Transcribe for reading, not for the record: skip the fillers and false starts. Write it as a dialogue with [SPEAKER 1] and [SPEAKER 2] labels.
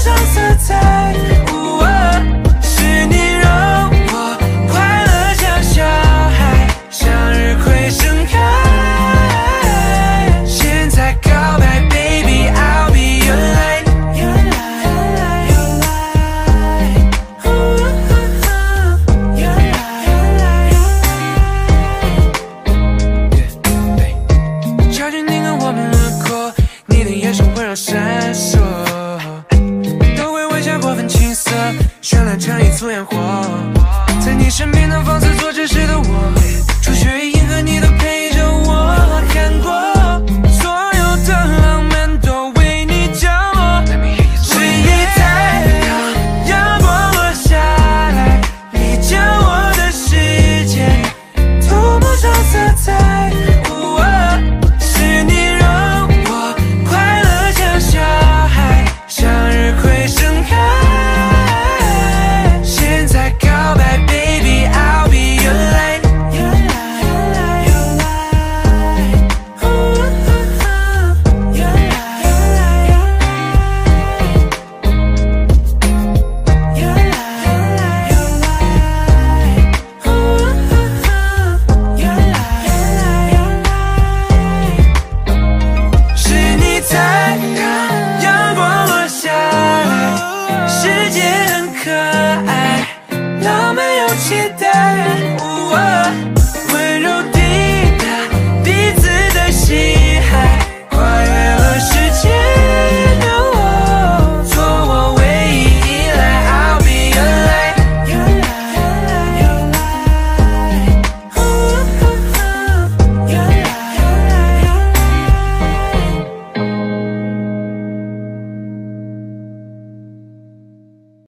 [SPEAKER 1] 种色彩。是你让我快乐像小孩，向日葵盛开。现在告白 ，baby I'll be your light。悄悄你跟我们轮廓，你的眼神温柔闪烁，都会微笑过分青涩，绚烂成一簇烟火。在你身边能放肆做这事的我，初雪与银河你都陪着我，看过所有的浪漫都为你降落。是你在让阳光落下来，理解我的世界，涂抹上色彩。是你让我快乐像小孩，向日葵盛开。现在告白 ，baby I'll be your light。是你在让阳光落下来，世界很可爱。